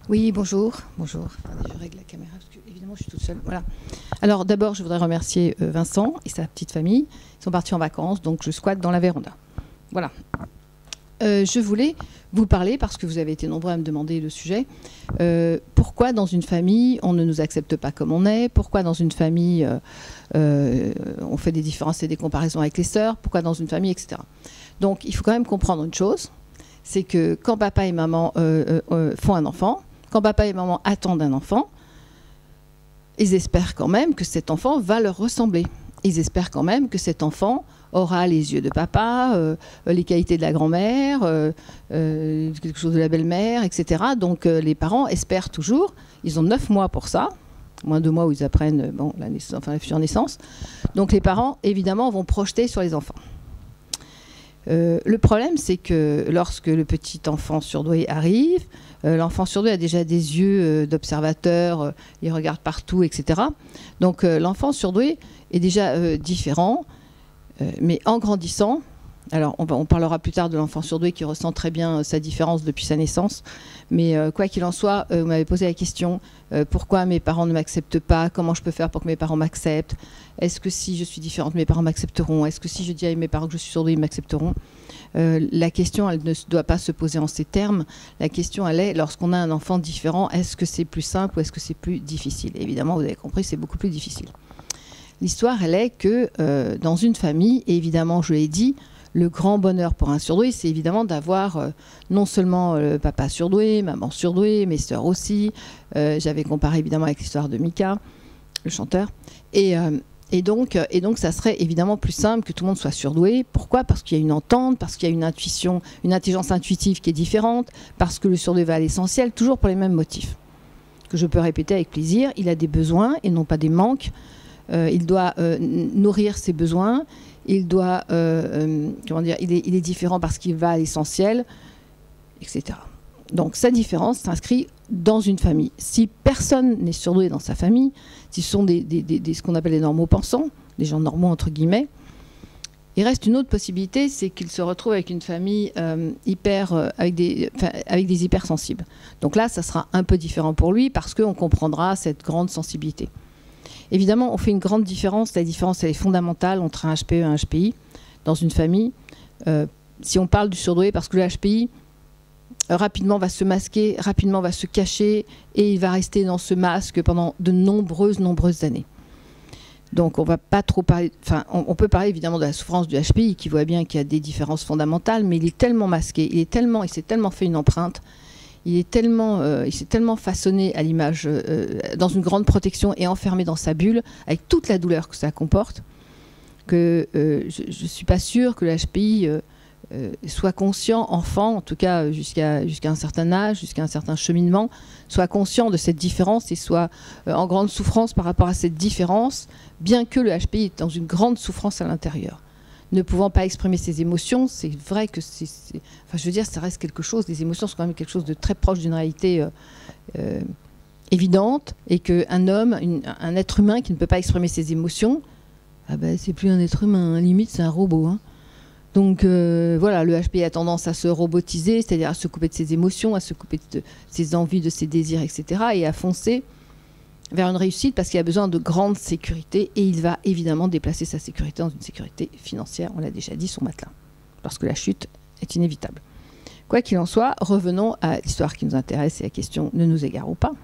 Oui, bonjour. Bonjour. Attendez, je règle la caméra parce que évidemment je suis toute seule. Voilà. Alors d'abord, je voudrais remercier Vincent et sa petite famille. Ils sont partis en vacances, donc je squatte dans la véranda. Voilà. Je voulais vous parler, parce que vous avez été nombreux à me demander le sujet, pourquoi dans une famille on ne nous accepte pas comme on est, pourquoi dans une famille on fait des différences et des comparaisons avec les sœurs, pourquoi dans une famille, etc. Donc il faut quand même comprendre une chose, c'est que quand papa et maman font un enfant, quand papa et maman attendent un enfant, ils espèrent quand même que cet enfant va leur ressembler. Ils espèrent quand même que cet enfant aura les yeux de papa, les qualités de la grand-mère, quelque chose de la belle-mère, etc. Donc les parents espèrent toujours. Ils ont 9 mois pour ça, moins 2 mois où ils apprennent la future naissance. Donc les parents, évidemment, vont projeter sur les enfants. Le problème, c'est que lorsque le petit enfant surdoué arrive, l'enfant surdoué a déjà des yeux d'observateur, il regarde partout, etc. Donc l'enfant surdoué est déjà différent, mais en grandissant, alors on parlera plus tard de l'enfant surdoué qui ressent très bien sa différence depuis sa naissance, mais quoi qu'il en soit, vous m'avez posé la question, pourquoi mes parents ne m'acceptent pas, comment je peux faire pour que mes parents m'acceptent, est-ce que si je suis différente, mes parents m'accepteront, est-ce que si je dis à mes parents que je suis surdouée, ils m'accepteront. La question, elle ne doit pas se poser en ces termes. La question, elle est, lorsqu'on a un enfant différent, est-ce que c'est plus simple ou est-ce que c'est plus difficile? Évidemment, vous avez compris, c'est beaucoup plus difficile. L'histoire, elle est que dans une famille, et évidemment, je l'ai dit, le grand bonheur pour un surdoué, c'est évidemment d'avoir non seulement papa surdoué, maman surdouée, mes sœurs aussi. J'avais comparé évidemment avec l'histoire de Mika, le chanteur. Et donc, ça serait évidemment plus simple que tout le monde soit surdoué. Pourquoi? Parce qu'il y a une entente, parce qu'il y a une intuition, une intelligence intuitive qui est différente, parce que le surdoué va à l'essentiel, toujours pour les mêmes motifs. Que je peux répéter avec plaisir, il a des besoins et non pas des manques. Il doit nourrir ses besoins. Il doit, il est différent parce qu'il va à l'essentiel, etc. Donc sa différence s'inscrit dans une famille. Si personne n'est surdoué dans sa famille, si ce sont ce qu'on appelle les normaux pensants, les gens normaux entre guillemets, il reste une autre possibilité, c'est qu'il se retrouve avec une famille avec des hypersensibles. Donc là, ça sera un peu différent pour lui parce qu'on comprendra cette grande sensibilité. Évidemment, on fait une grande différence. La différence, elle est fondamentale entre un HPE et un HPI dans une famille. Si on parle du surdoué, parce que le HPI, rapidement va se masquer, rapidement va se cacher, et il va rester dans ce masque pendant de nombreuses années. Donc on va pas trop parler, on peut parler évidemment de la souffrance du HPI, qui voit bien qu'il y a des différences fondamentales, mais il est tellement masqué, il s'est tellement fait une empreinte, il s'est tellement façonné à l'image, dans une grande protection et enfermé dans sa bulle, avec toute la douleur que ça comporte, que je ne suis pas sûre que le HPI soit conscient, enfant, en tout cas jusqu'à un certain âge, jusqu'à un certain cheminement, soit conscient de cette différence et soit en grande souffrance par rapport à cette différence, bien que le HPI est dans une grande souffrance à l'intérieur. Ne pouvant pas exprimer ses émotions, c'est vrai que ça reste quelque chose, les émotions sont quand même quelque chose de très proche d'une réalité évidente, et qu'un homme, un être humain qui ne peut pas exprimer ses émotions, c'est plus un être humain, limite c'est un robot. Hein. Donc voilà, le HPI a tendance à se robotiser, c'est-à-dire à se couper de ses émotions, à se couper de ses envies, de ses désirs, etc. et à foncer vers une réussite parce qu'il a besoin de grande sécurité, et il va évidemment déplacer sa sécurité dans une sécurité financière, on l'a déjà dit, son matelas, parce que la chute est inévitable. Quoi qu'il en soit, revenons à l'histoire qui nous intéresse et la question ne nous égarons pas,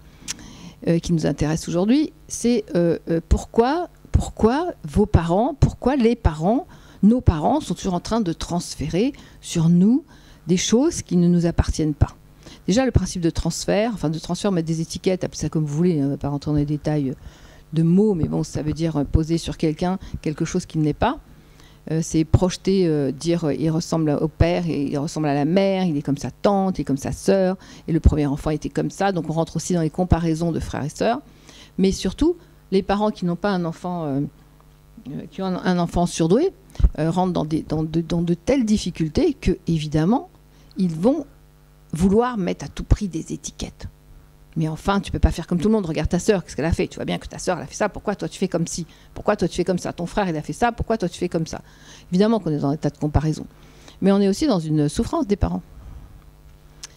qui nous intéresse aujourd'hui, c'est pourquoi vos parents, pourquoi les parents, nos parents sont toujours en train de transférer sur nous des choses qui ne nous appartiennent pas. Déjà, le principe de transfert, mettre des étiquettes, appelez ça comme vous voulez, on ne va pas rentrer dans les détails de mots, mais bon, ça veut dire poser sur quelqu'un quelque chose qui n'est pas. C'est projeter, dire il ressemble au père, il ressemble à la mère, il est comme sa tante, il est comme sa sœur, et le premier enfant était comme ça. Donc on rentre aussi dans les comparaisons de frères et sœurs. Mais surtout, les parents qui n'ont pas un enfant, qui ont un enfant surdoué, rentrent dans de telles difficultés que, évidemment, ils vont vouloir mettre à tout prix des étiquettes. Mais enfin, tu peux pas faire comme tout le monde. Regarde ta sœur, qu'est-ce qu'elle a fait? Tu vois bien que ta sœur, elle a fait ça. Pourquoi toi, tu fais comme ci? Pourquoi toi, tu fais comme ça? Ton frère, il a fait ça. Pourquoi toi, tu fais comme ça? Évidemment qu'on est dans un tas de comparaisons. Mais on est aussi dans une souffrance des parents.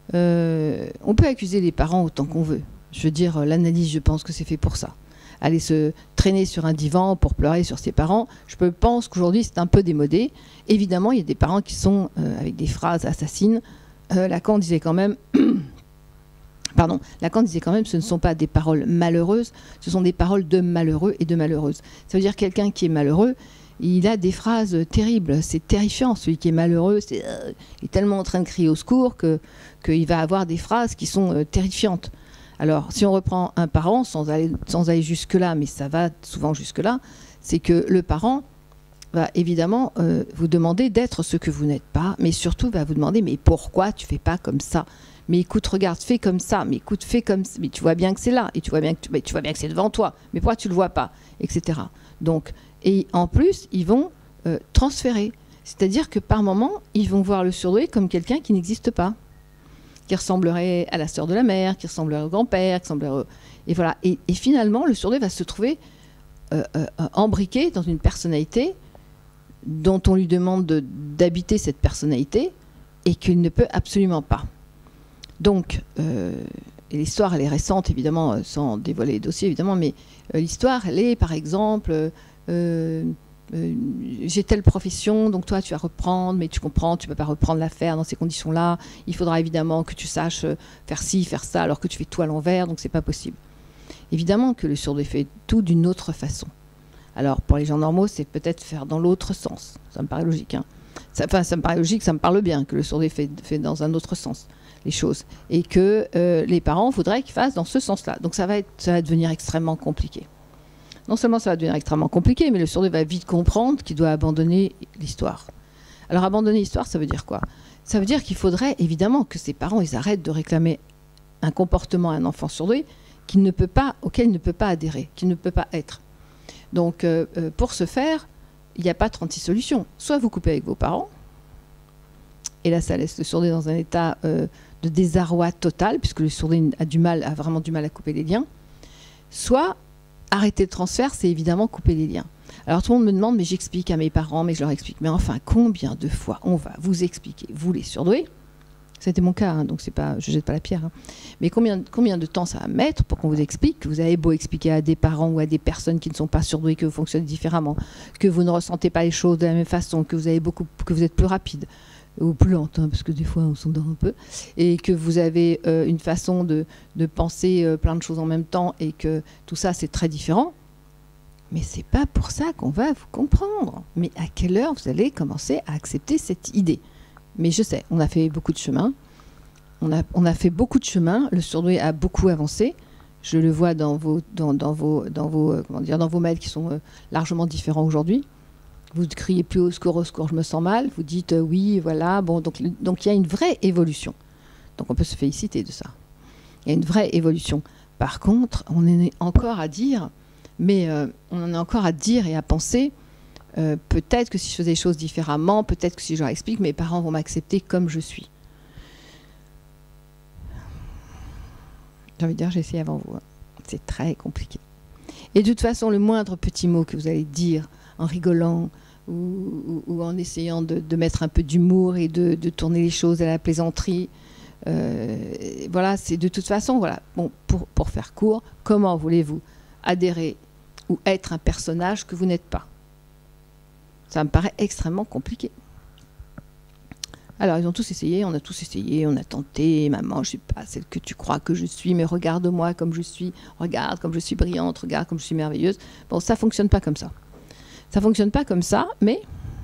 On peut accuser les parents autant qu'on veut. Je veux dire, l'analyse, je pense que c'est fait pour ça. Aller se traîner sur un divan pour pleurer sur ses parents, je pense qu'aujourd'hui, c'est un peu démodé. Évidemment, il y a des parents qui sont avec des phrases assassines. Lacan disait quand même... Pardon, Lacan disait quand même, ce ne sont pas des paroles malheureuses, ce sont des paroles de malheureux et de malheureuses. Ça veut dire quelqu'un qui est malheureux, il a des phrases terribles, c'est terrifiant. Celui qui est malheureux, il est tellement en train de crier au secours qu'il va avoir des phrases qui sont terrifiantes. Alors, si on reprend un parent, sans aller jusque-là, mais ça va souvent jusque-là, c'est que le parent va évidemment vous demander d'être ce que vous n'êtes pas, mais surtout va vous demander, mais pourquoi tu fais pas comme ça ? Mais écoute, regarde, fais comme ça, mais écoute, fais comme ça, mais tu vois bien que c'est là, et tu vois bien que c'est devant toi, mais pourquoi tu le vois pas, etc. Donc, et en plus, ils vont transférer. C'est-à-dire que par moment, ils vont voir le surdoué comme quelqu'un qui n'existe pas, qui ressemblerait à la sœur de la mère, qui ressemblerait au grand-père, qui ressemblerait et voilà. Et finalement, le surdoué va se trouver embriqué dans une personnalité dont on lui demande d'habiter cette personnalité et qu'il ne peut absolument pas. Donc, et l'histoire, elle est récente, évidemment, sans dévoiler les dossiers, évidemment, mais l'histoire, elle est, par exemple, j'ai telle profession, donc toi, tu vas reprendre, mais tu comprends, tu ne peux pas reprendre l'affaire dans ces conditions-là. Il faudra évidemment que tu saches faire ci, faire ça, alors que tu fais tout à l'envers, donc ce n'est pas possible. Évidemment que le surdoué fait tout d'une autre façon. Alors, pour les gens normaux, c'est peut-être faire dans l'autre sens. Ça me paraît logique. Hein. Ça me paraît logique, ça me parle bien, que le surdoué fait dans un autre sens les choses. Et que les parents voudraient qu'ils fassent dans ce sens-là. Donc ça va devenir extrêmement compliqué. Non seulement ça va devenir extrêmement compliqué, mais le surdoué va vite comprendre qu'il doit abandonner l'histoire. Alors abandonner l'histoire, ça veut dire quoi ? Ça veut dire qu'il faudrait évidemment que ses parents ils arrêtent de réclamer un comportement à un enfant surdoué auquel il ne peut pas adhérer, qu'il ne peut pas être. Donc pour ce faire, il n'y a pas 36 solutions. Soit vous coupez avec vos parents, et là ça laisse le surdoué dans un état de désarroi total, puisque le surdoué a vraiment du mal à couper les liens. Soit arrêter le transfert, c'est évidemment couper les liens. Alors tout le monde me demande, mais j'explique à mes parents, mais je leur explique. Mais enfin, combien de fois on va vous expliquer, vous les surdoués ? C'était mon cas, hein, donc c'est pas, je jette pas la pierre. Hein. Mais combien de temps ça va mettre pour qu'on vous explique que vous avez beau expliquer à des parents ou à des personnes qui ne sont pas surdouées que vous fonctionnez différemment, que vous ne ressentez pas les choses de la même façon, que vous êtes plus rapide ou plus lente, hein, parce que des fois on s'endort un peu, et que vous avez une façon de penser plein de choses en même temps, et que tout ça c'est très différent. Mais c'est pas pour ça qu'on va vous comprendre. Mais à quelle heure vous allez commencer à accepter cette idée ? Mais je sais, on a fait beaucoup de chemin. On a fait beaucoup de chemin. Le surdoué a beaucoup avancé. Je le vois dans vos mails qui sont largement différents aujourd'hui. Vous ne criez plus au secours, je me sens mal. Vous dites oui, voilà. Bon, donc il y a une vraie évolution. Donc on peut se féliciter de ça. Il y a une vraie évolution. Par contre, on en est encore à dire, et à penser. Peut-être que si je faisais les choses différemment, peut-être que si je leur explique, mes parents vont m'accepter comme je suis. J'ai envie de dire, j'ai essayé avant vous. Hein. C'est très compliqué. Et de toute façon, le moindre petit mot que vous allez dire en rigolant ou en essayant de mettre un peu d'humour et de tourner les choses à la plaisanterie, voilà, c'est de toute façon, voilà. Bon, pour faire court, comment voulez-vous adhérer ou être un personnage que vous n'êtes pas ? Ça me paraît extrêmement compliqué. Alors, ils ont tous essayé, on a tous essayé, on a tenté. Maman, je ne suis pas celle que tu crois que je suis, mais regarde-moi comme je suis. Regarde comme je suis brillante, regarde comme je suis merveilleuse. Bon, ça ne fonctionne pas comme ça. Ça ne fonctionne pas comme ça, mais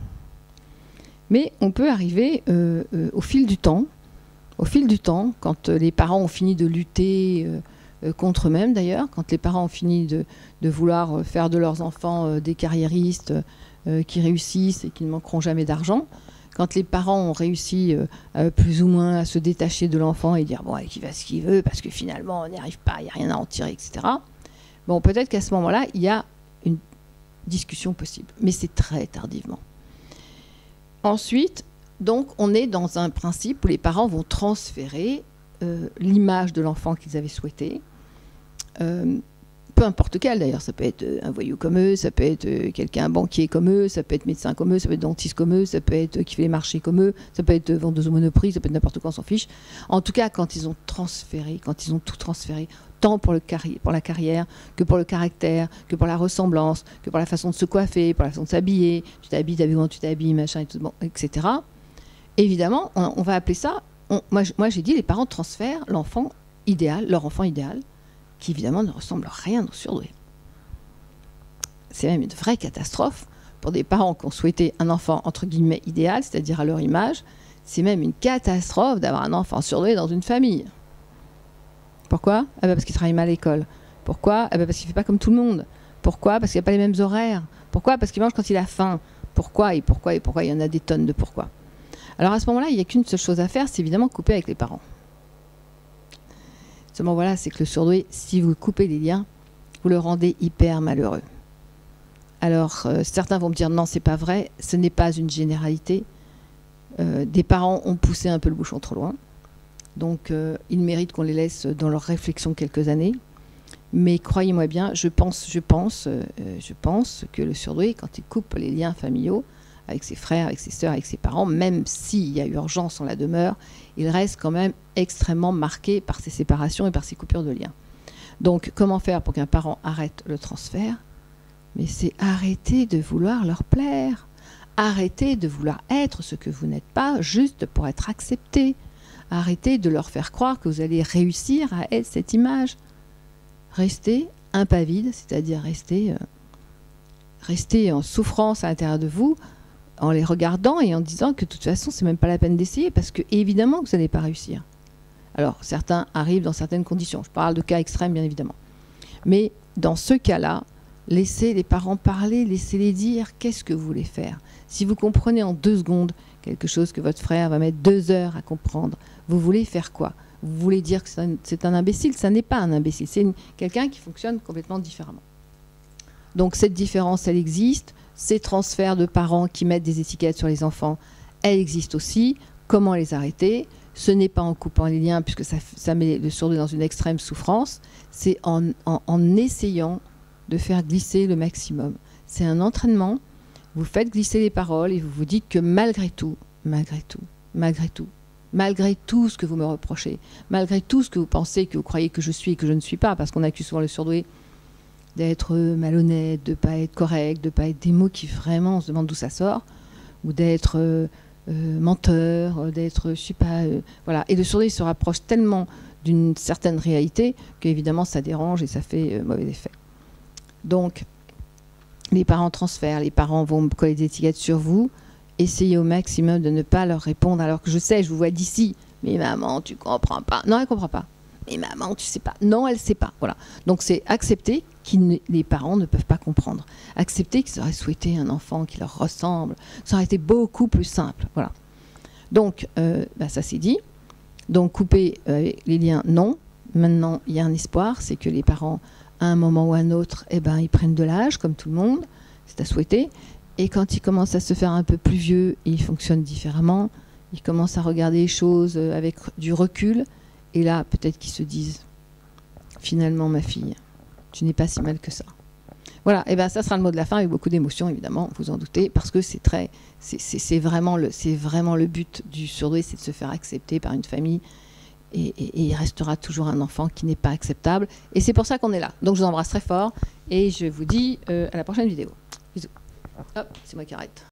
on peut arriver au fil du temps, quand les parents ont fini de lutter contre eux-mêmes d'ailleurs, quand les parents ont fini de vouloir faire de leurs enfants des carriéristes qui réussissent et qui ne manqueront jamais d'argent, quand les parents ont réussi plus ou moins à se détacher de l'enfant et dire bon, il va ce qu'il veut parce que finalement on n'y arrive pas, il n'y a rien à en tirer, etc. Bon, peut-être qu'à ce moment-là, il y a une discussion possible, mais c'est très tardivement. Ensuite, donc, on est dans un principe où les parents vont transférer l'image de l'enfant qu'ils avaient souhaité. peu importe lequel d'ailleurs, ça peut être un voyou comme eux, ça peut être quelqu'un, un banquier comme eux, ça peut être médecin comme eux, ça peut être dentiste comme eux, ça peut être qui fait les marchés comme eux, ça peut être vendeuse au Monoprix, ça peut être n'importe quoi, on s'en fiche. En tout cas, quand ils ont transféré, quand ils ont tout transféré, tant pour la carrière, que pour le caractère, que pour la ressemblance, que pour la façon de se coiffer, pour la façon de s'habiller, tu t'habilles, t'as vu comment tu t'habilles, machin, et tout, bon, etc. Évidemment, on va appeler ça, moi j'ai dit, les parents transfèrent l'enfant idéal, leur enfant idéal, qui évidemment ne ressemble à rien au surdoué. C'est même une vraie catastrophe pour des parents qui ont souhaité un enfant entre guillemets idéal, c'est-à-dire à leur image. C'est même une catastrophe d'avoir un enfant surdoué dans une famille. Pourquoi? Parce qu'il travaille mal à l'école. Pourquoi? Parce qu'il ne fait pas comme tout le monde. Pourquoi? Parce qu'il n'y a pas les mêmes horaires. Pourquoi? Parce qu'il mange quand il a faim. Pourquoi? Et pourquoi? Et pourquoi? Il y en a des tonnes de pourquoi. Alors à ce moment-là, il n'y a qu'une seule chose à faire, c'est évidemment couper avec les parents. Seulement voilà, c'est que le surdoué, si vous coupez les liens, vous le rendez hyper malheureux. Alors certains vont me dire non, c'est pas vrai, ce n'est pas une généralité. Des parents ont poussé un peu le bouchon trop loin, donc ils méritent qu'on les laisse dans leur réflexion quelques années. Mais croyez-moi bien, je pense que le surdoué, quand il coupe les liens familiaux avec ses frères, avec ses sœurs, avec ses parents, même s'il y a urgence en la demeure, il reste quand même extrêmement marqué par ces séparations et par ces coupures de liens. Donc, comment faire pour qu'un parent arrête le transfert? Mais c'est arrêter de vouloir leur plaire. Arrêtez de vouloir être ce que vous n'êtes pas juste pour être accepté. Arrêtez de leur faire croire que vous allez réussir à être cette image. Restez impavide, c'est-à-dire restez en souffrance à l'intérieur de vous, en les regardant et en disant que de toute façon, c'est même pas la peine d'essayer parce que évidemment que vous n'allez pas réussir. Alors, certains arrivent dans certaines conditions. Je parle de cas extrêmes, bien évidemment. Mais dans ce cas-là, laissez les parents parler, laissez-les dire qu'est-ce que vous voulez faire. Si vous comprenez en 2 secondes quelque chose que votre frère va mettre 2 heures à comprendre, vous voulez faire quoi? Vous voulez dire que c'est un imbécile? Ça n'est pas un imbécile, c'est quelqu'un qui fonctionne complètement différemment. Donc cette différence, elle existe. Ces transferts de parents qui mettent des étiquettes sur les enfants, elles existent aussi. Comment les arrêter? Ce n'est pas en coupant les liens, puisque ça met le surdoué dans une extrême souffrance. C'est en essayant de faire glisser le maximum. C'est un entraînement. Vous faites glisser les paroles et vous vous dites que malgré tout ce que vous me reprochez, malgré tout ce que vous pensez, que vous croyez que je suis et que je ne suis pas, parce qu'on accuse souvent le surdoué d'être malhonnête, de ne pas être correct, de ne pas être des mots qui vraiment on se demande d'où ça sort, ou d'être menteur, d'être, je sais pas, voilà. Et le surdoué se rapproche tellement d'une certaine réalité qu'évidemment ça dérange et ça fait mauvais effet. Donc, les parents transfèrent, les parents vont coller des étiquettes sur vous, essayez au maximum de ne pas leur répondre, alors que je sais, je vous vois d'ici, mais maman, tu comprends pas. Non, elle comprend pas. Mais maman, tu sais pas. Non, elle sait pas. Voilà. Donc c'est accepter que les parents ne peuvent pas comprendre. Accepter qu'ils auraient souhaité un enfant qui leur ressemble. Ça aurait été beaucoup plus simple. Voilà. Donc, ça c'est dit. Donc couper les liens, non. Maintenant, il y a un espoir, c'est que les parents, à un moment ou à un autre, ils prennent de l'âge, comme tout le monde. C'est à souhaiter. Et quand ils commencent à se faire un peu plus vieux, ils fonctionnent différemment. Ils commencent à regarder les choses avec du recul. Et là, peut-être qu'ils se disent, finalement, ma fille, tu n'es pas si mal que ça. Voilà, et ça sera le mot de la fin, avec beaucoup d'émotion, évidemment, vous en doutez, parce que c'est vraiment le but du surdoué, c'est de se faire accepter par une famille, et il restera toujours un enfant qui n'est pas acceptable. Et c'est pour ça qu'on est là. Donc je vous embrasse très fort, et je vous dis à la prochaine vidéo. Bisous. Hop, c'est moi qui arrête.